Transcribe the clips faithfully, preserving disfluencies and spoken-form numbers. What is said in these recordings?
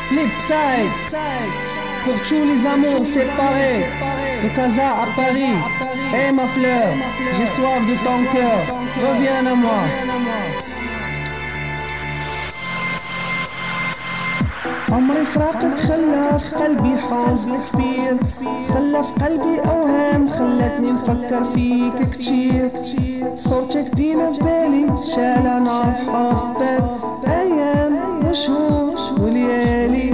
Flipside, pour tous les amours séparés, de Casa à Paris. Hey ma fleur, j'ai soif de ton cœur, reviens à moi. عمري فراقك خلى في قلبي حزن كبير، خلى في قلبي اوهام خلتني نفكر فيك كتير. صورتك ديما في بالي شالة نار حبك، ايام وشهور وليالي،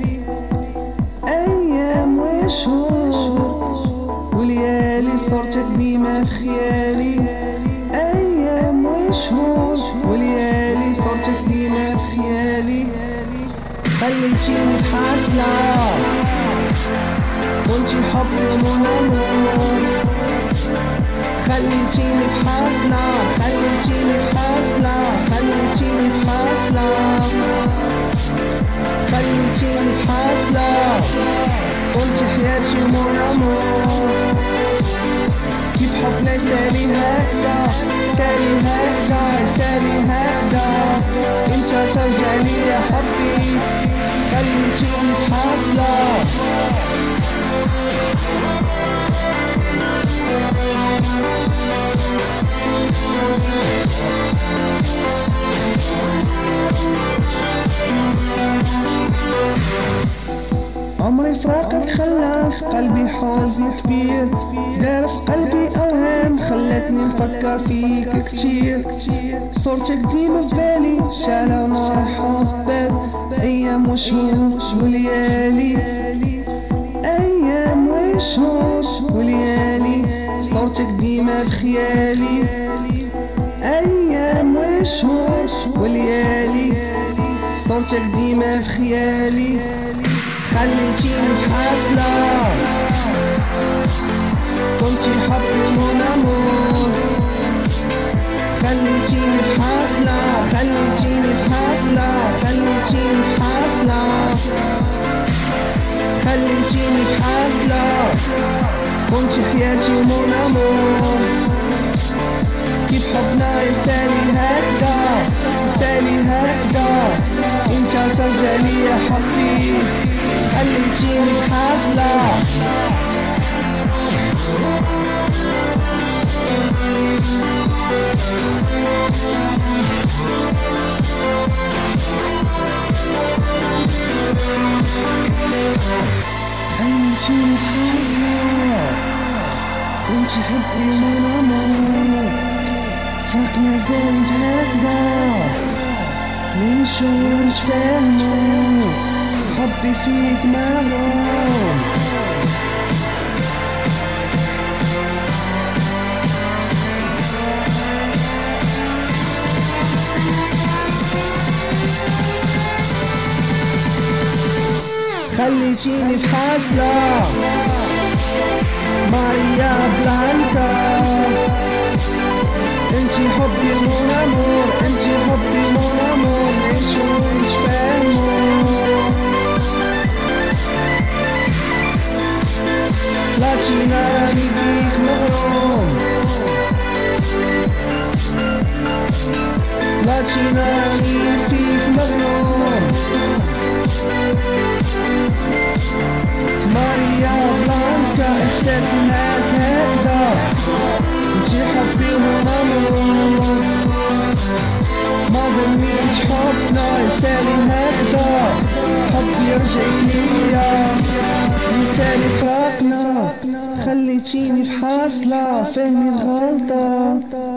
ايام وشهور وليالي. صورتك ديما في خيالي، ايام وشهور وليالي. صورتك ديما في خيالي. خليتيني بحاسلة كنتي حبي ومن امور. خليتيني بحاسلة خليتيني بحاسلة خليتيني بحاسلة خليتيني بحاسلة كنتي حياتي ومن امور. كيف حبنا يسالي هكذا سالي هكذا سالي هكذا. انت ترجع لي يا حبي خليتيني بحاسلة. عمري فراقك خلى في قلبي حزن كبير، دار في قلبي اوهام خلتني نفكر فيك كتير. صورتك ديما في بالي شالة نار حبك، ايام وشهور وليالي، ايام وشهور وليالي. صورتك ديما في خيالي، ايام وشهور وليالي. صورتك ديما في خيالي. خليتيني بحاسلة كنتي حبي من امور. خليتيني بحاسلة خليتيني بحاسلة خليتيني بحاسلة خليتيني بحاسلة كنتي حياتي ومن امور. كيف حبنا يسالي هكذا يسالي هكذا. انت ترجع لي يا حبي خليتيني بحاسلة. خليتيني بحاسلة كنتي حبي ومن امور. فراقنا زاد هكذا من شهور نتفاهمو، حبي فيك مغروم. خليتيني في حاسلة ماريا بلانكا. انتي حبي من امور انتي حبي من امور. نعيشو ونتفاهمو. لاتينا راني فيك مغروم. لاتينا راني فيك مغروم. ماريا بلانكا احساسي معاك هكذا. انتي حبي من امور. ما ظنيتش حبنا يسالي هكذا. حبي رجعي ليا يسالي فراقنا. خليتيني في حاسلة فهمي الغلطة.